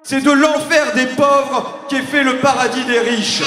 C'est de l'enfer des pauvres qu'est fait le paradis des riches.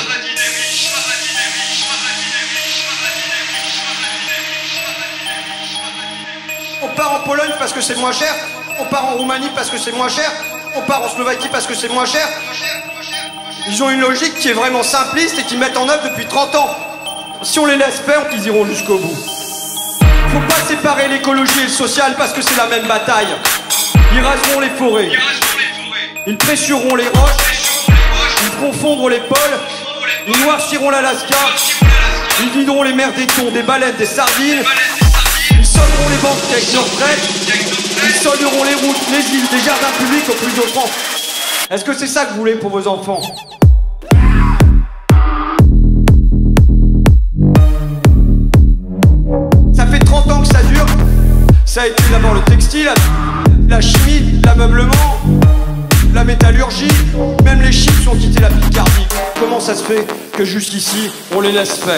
On part en Pologne parce que c'est moins cher, on part en Roumanie parce que c'est moins cher, on part en Slovaquie parce que c'est moins cher. Ils ont une logique qui est vraiment simpliste et qu'ils mettent en œuvre depuis 30 ans. Si on les laisse faire, ils iront jusqu'au bout. Faut pas séparer l'écologie et le social parce que c'est la même bataille. Ils raseront les forêts, ils pressureront les roches, ils feront fondre les pôles, ils noirciront l'Alaska, ils videront les mers des thons, des baleines, des sardines, ils solderont les banques avec nos retraites, ils solderont les routes, les îles, les jardins publics aux plus offrants. Est-ce que c'est ça que vous voulez pour vos enfants ? Ça fait 30 ans que ça dure. Ça a été d'abord le textile, la chimie, l'ameublement, la métallurgie, même les chips ont quitté la Picardie. Comment ça se fait que jusqu'ici, on les laisse faire ?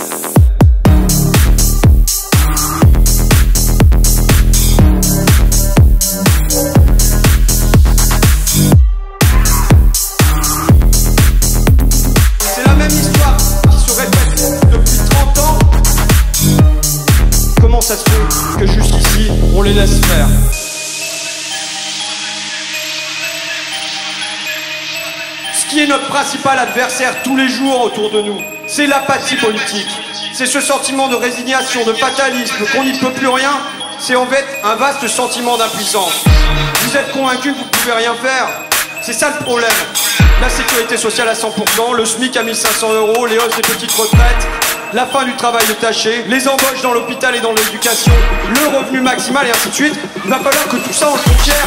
C'est la même histoire qui se répète depuis 30 ans. Comment ça se fait que jusqu'ici, on les laisse faire ? Ce qui est notre principal adversaire tous les jours autour de nous, c'est l'apathie politique. C'est ce sentiment de résignation, de fatalisme, qu'on n'y peut plus rien. C'est en fait un vaste sentiment d'impuissance. Vous êtes convaincus que vous ne pouvez rien faire. C'est ça le problème. La sécurité sociale à 100%, le SMIC à 1500 €, les hausses des petites retraites, la fin du travail détaché, les embauches dans l'hôpital et dans l'éducation, le revenu maximal et ainsi de suite. Il va falloir que tout ça on le conquiert.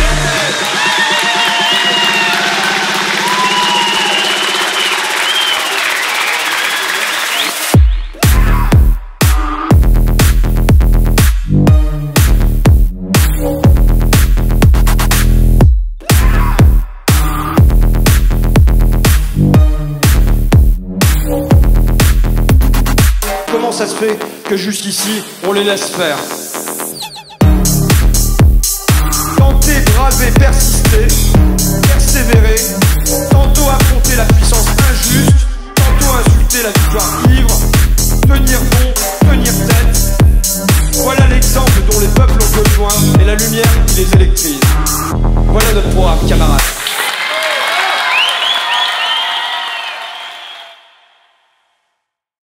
Comment ça se fait que jusqu'ici, on les laisse faire ? Tenter, braver, persister, persévérer, tantôt affronter la puissance injuste, tantôt insulter la victoire ivre, tenir bon,